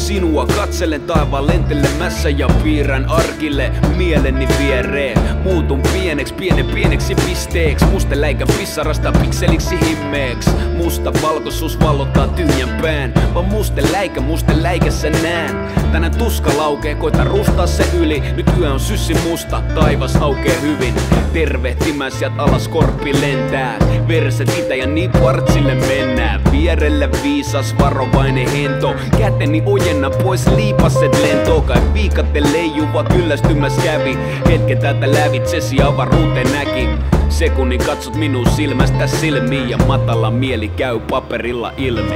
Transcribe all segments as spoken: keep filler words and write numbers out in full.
sinua katselen taivaan lentelemässä ja piirrän arkille mieleni viereen. Muutun pieneks, pienen pieneksi pisteeks, muste läikä pissarasta pikseliksi himmeeks. Musta valkoisuus vallottaa tyhjän pään, vaan muste läikä, muste läikässä nään. Tänään tuska laukee, koita rustaa se yli. Nyt yö on syssi musta, taivas aukee hyvin. Tervehtimäs jät alas korppi lentää. Verset itä ja niin partsille mennään. Vierelle viisas varovainen hento. Käteni ojenna pois liipaset lentoo. Kai viikatte leijuva kyllästymäs kävi. Hetken täältä lävitsesi avaruuteen näki. Sekunnin katsot minun silmästä silmiin ja matala mieli käy paperilla ilmi.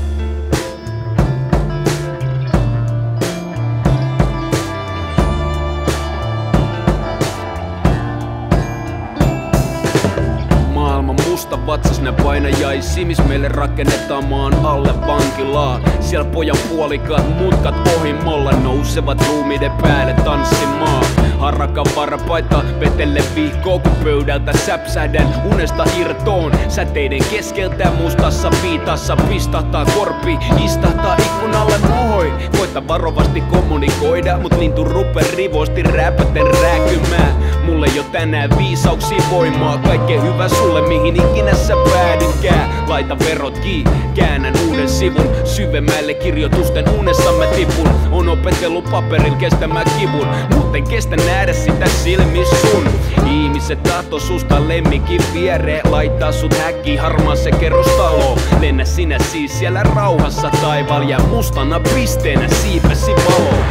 Musta vatsas nää painajaisi, mis meille rakennetaan maan alle vankilaa. Siellä pojan puolikaat mutkat ohimolla nousevat ruumiiden päälle tanssimaan. Harakan varpaita vetelle vihkoo, kun pöydältä säpsähdän unesta irtoon. Säteiden keskeltä mustassa viitassa pistahtaa korpi, istahtaa ikkunalle moi. Koita varovasti kommunikoida, mut lintu rupee rivosti räpäten rääkymään. Mulle jo tänään viisauksia voimaa, kaikkea hyvä sulle mihin ikinä sä päädytkään. Laita verot kiinni, käännän uuden sivun. Syvemmälle kirjoitusten unessa mä tipun. On opetellut paperilla kestämään kivun, muuten kestä nähdä sitä silmis sun. Ihmiset tahto susta lemmikin viereen, laittaa sut häkkiin harmaaseen kerrostaloon. Lennä sinä siis siellä rauhassa taivaalla ja mustana pisteenä siipäsi valoon.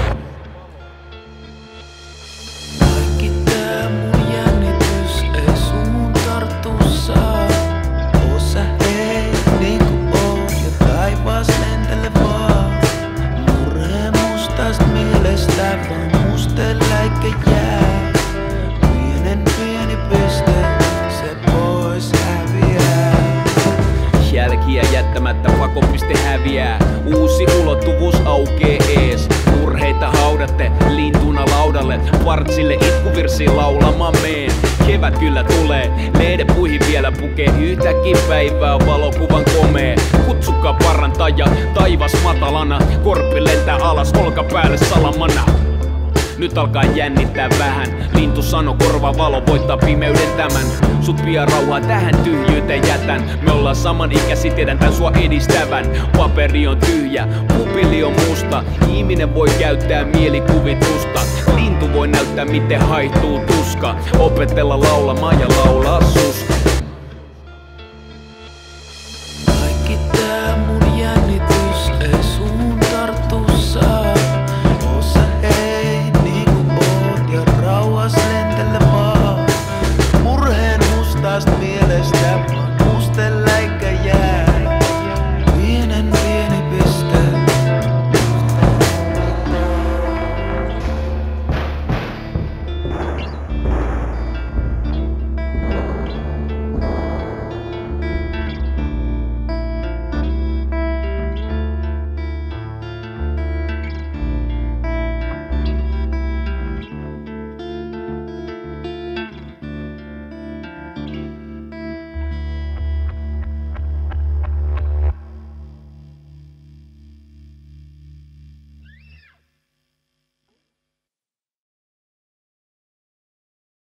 Jälkiä jättämättä pakopiste häviää. Uusi ulottuvuus aukee ees. Murheita haudatte lintuna laudalle. Partsille itkuvirsi laulamaan meen. Kevät kyllä tulee, lehdepuihin vielä pukee. Yhtäkkiä päivää valokuvan komee. Kutsukaa parantaja, taivas matalana. Korppi lentää alas, olkapäälle salamana. Nyt alkaa jännittää vähän. Lintu sano, korva valo voittaa pimeyden tämän. Sut pian rauhaa tähän tyhjyyteen jätän. Me ollaan samanikäisiä, tiedän tän sua edistävän. Paperi on tyhjä, pupili on musta. Ihminen voi käyttää mielikuvitusta. Lintu voi näyttää miten haihtuu tuska. Opetella laulamaan ja laulaa susta.